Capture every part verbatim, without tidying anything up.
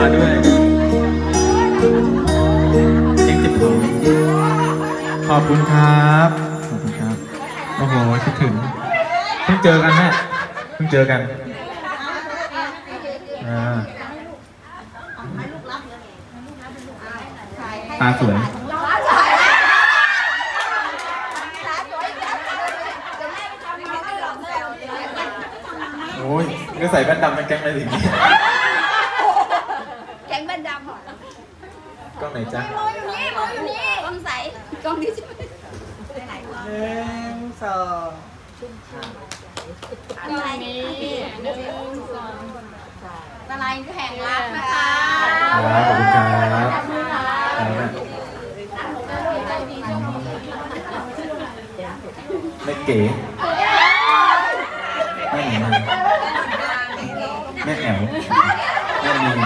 ด้วยเอ็งเจ็บคอขอบคุณครับขอบคุณครับโอ้โหคิดถึงเพิ่งเจอกันแม่เพิ่งเจอกันอ่าตาสวยโอ้ยก็ใส่แว่นดำเป็นแก๊งอะไรอย่างนี้แก๊งแว่นดำกล้องไหนจ๊ะมองอยู่นี่มองอยู่นี่กล้องใสกล้องนี้ใช่ไหมหนึ่งสองอะไรนี่หนึ่งสองอะไรแข่งรักนะคะขอบคุณครับไม่เก๋ไม่หนีแม่แอ๋วแม่มี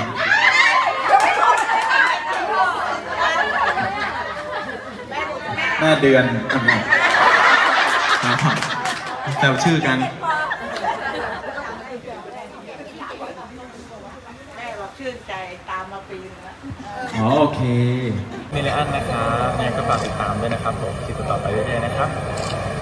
แม่เดือนแซวชื่อกันแม่บอกชื่นใจตามมาปีนึงแล้วอ๋อโอเคมิเลอันนะครับยังไงก็ฝากติดตามด้วยนะครับผมคลิปต่อไปเรื่อยๆนะครับ